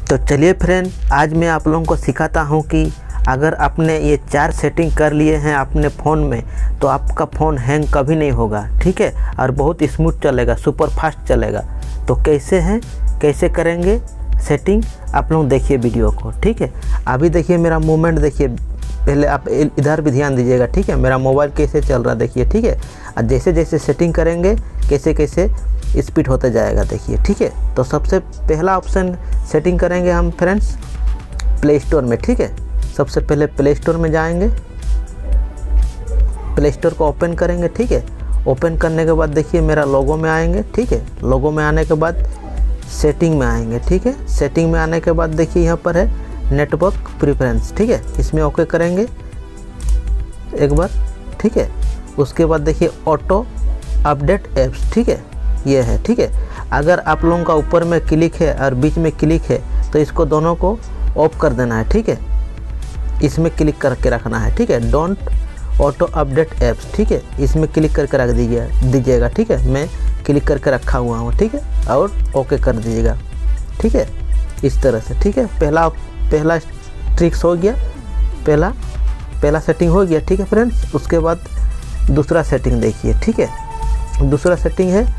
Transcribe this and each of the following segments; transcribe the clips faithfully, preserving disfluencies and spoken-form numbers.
तो चलिए फ्रेंड, आज मैं आप लोगों को सिखाता हूं कि अगर आपने ये चार सेटिंग कर लिए हैं अपने फ़ोन में तो आपका फ़ोन हैंग कभी नहीं होगा, ठीक है, और बहुत स्मूथ चलेगा, सुपर फास्ट चलेगा। तो कैसे हैं, कैसे करेंगे सेटिंग, आप लोग देखिए वीडियो को, ठीक है। अभी देखिए मेरा मूवमेंट देखिए, पहले आप इधर भी ध्यान दीजिएगा, ठीक है। मेरा मोबाइल कैसे चल रहा देखिए, ठीक है। और जैसे जैसे सेटिंग करेंगे कैसे कैसे स्पीड होते जाएगा देखिए, ठीक है। तो सबसे पहला ऑप्शन सेटिंग करेंगे हम फ्रेंड्स प्ले स्टोर में, ठीक है। सबसे पहले प्ले स्टोर में जाएंगे, प्ले स्टोर को ओपन करेंगे, ठीक है। ओपन करने के बाद देखिए मेरा लोगो में आएंगे, ठीक है। लोगो में आने के बाद सेटिंग में आएंगे, ठीक है। सेटिंग में आने के बाद देखिए यहाँ पर है नेटवर्क प्रेफरेंस, ठीक है। इसमें ओके करेंगे एक बार, ठीक है। उसके बाद देखिए ऑटो अपडेट ऐप्स, ठीक है, ये है, ठीक है। अगर आप लोगों का ऊपर में क्लिक है और बीच में क्लिक है तो इसको दोनों को ऑफ कर देना है, ठीक है। इसमें क्लिक करके रखना है, ठीक है। डोंट ऑटो अपडेट ऐप्स, ठीक है, इसमें क्लिक करके रख दीजिए दीजिएगा ठीक है। मैं क्लिक करके रखा हुआ हूँ, ठीक है, और ओके कर दीजिएगा, ठीक है, इस तरह से, ठीक है। पहला पहला ट्रिक्स हो गया, पहला पहला सेटिंग हो गया, ठीक है फ्रेंड्स। उसके बाद दूसरा सेटिंग देखिए, ठीक है। दूसरा सेटिंग है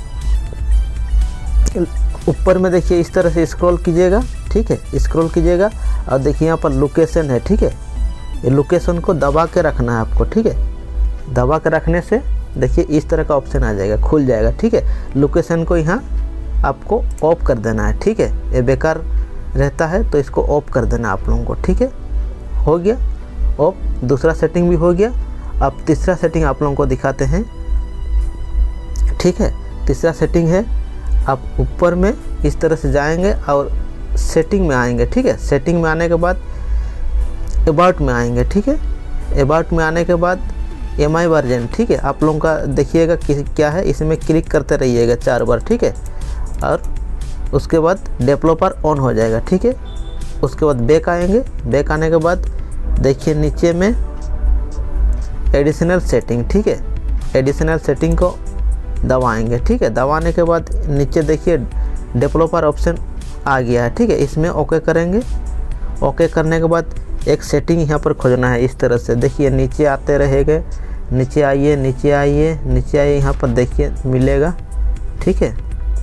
ऊपर में देखिए, इस तरह से स्क्रॉल कीजिएगा, ठीक है, स्क्रॉल कीजिएगा और देखिए यहाँ पर लोकेशन है, ठीक है। ये लोकेशन को दबा के रखना है आपको, ठीक है। दबा के रखने से देखिए इस तरह का ऑप्शन आ जाएगा, खुल जाएगा, ठीक है। लोकेशन को यहाँ आपको ऑफ कर देना है, ठीक है। ये बेकार रहता है तो इसको ऑफ कर देना आप लोगों को, ठीक है। हो गया ऑफ, दूसरा सेटिंग भी हो गया। अब तीसरा सेटिंग आप लोगों को दिखाते हैं, ठीक है। तीसरा सेटिंग है, आप ऊपर में इस तरह से जाएंगे और सेटिंग में आएंगे, ठीक है। सेटिंग में आने के बाद अबाउट में आएंगे, ठीक है। अबाउट में आने के बाद एम आई वर्जन, ठीक है, आप लोगों का देखिएगा कि क्या है, इसमें क्लिक करते रहिएगा चार बार, ठीक है। और उसके बाद डेवलपर ऑन हो जाएगा, ठीक है। उसके बाद बैक आएंगे, बैक आने के बाद देखिए नीचे में एडिशनल सेटिंग, ठीक है। एडिशनल सेटिंग को दबाएंगे, ठीक है। दबाने के बाद नीचे देखिए डेवलपर ऑप्शन आ गया है, ठीक है। इसमें ओके करेंगे। ओके करने के बाद एक सेटिंग यहाँ पर खोजना है, इस तरह से देखिए नीचे आते रहेंगे, नीचे आइए नीचे आइए नीचे आइए, यहाँ पर देखिए मिलेगा, ठीक है।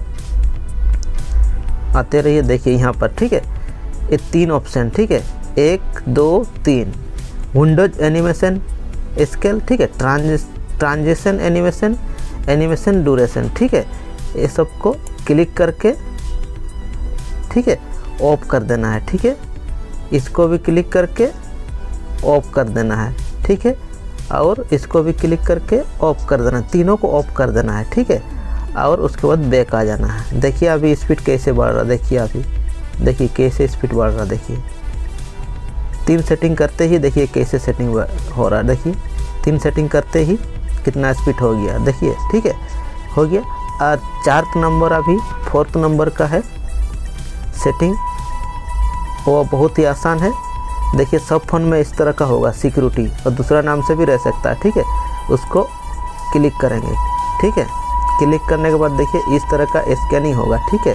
आते रहिए, देखिए यहाँ पर, ठीक है। ये तीन ऑप्शन, ठीक है, एक दो तीन, विंडोज एनिमेशन स्केल, ठीक है, ट्रांजिस ट्रांजिशन एनिमेशन, एनिमेशन ड्यूरेशन, ठीक है। ये सबको क्लिक करके, ठीक है, ऑफ कर देना है, ठीक है। इसको भी क्लिक करके ऑफ कर देना है, ठीक है। और इसको भी क्लिक करके ऑफ कर देना है, तीनों को ऑफ कर देना है, ठीक है। और उसके बाद बैक आ जाना है। देखिए अभी स्पीड कैसे बढ़ रहा, देखिए अभी देखिए कैसे स्पीड बढ़ रहा, देखिए तीन सेटिंग करते ही देखिए कैसे सेटिंग हो रहा है, देखिए तीन सेटिंग करते ही कितना स्पीड हो गया, देखिए, ठीक है, हो गया। और चार्थ नंबर अभी फोर्थ नंबर का है सेटिंग, वो बहुत ही आसान है। देखिए सब फोन में इस तरह का होगा, सिक्योरिटी, और दूसरा नाम से भी रह सकता है, ठीक है। उसको क्लिक करेंगे, ठीक है। क्लिक करने के बाद देखिए इस तरह का स्कैनिंग होगा, ठीक है।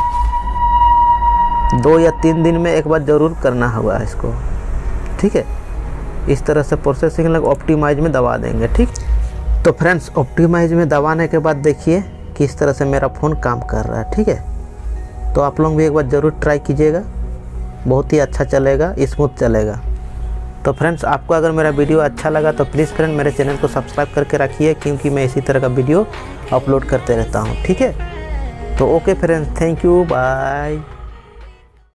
दो या तीन दिन में एक बार ज़रूर करना होगा इसको, ठीक है। इस तरह से प्रोसेसिंग लग ऑप्टिमाइज में दबा देंगे, ठीक। तो फ्रेंड्स ऑप्टिमाइज में दबाने के बाद देखिए किस तरह से मेरा फ़ोन काम कर रहा है, ठीक है। तो आप लोग भी एक बार ज़रूर ट्राई कीजिएगा, बहुत ही अच्छा चलेगा, स्मूथ चलेगा। तो फ्रेंड्स आपको अगर मेरा वीडियो अच्छा लगा तो प्लीज़ फ्रेंड मेरे चैनल को सब्सक्राइब करके रखिए, क्योंकि मैं इसी तरह का वीडियो अपलोड करते रहता हूँ, ठीक है। तो okay friends, thank you, bye.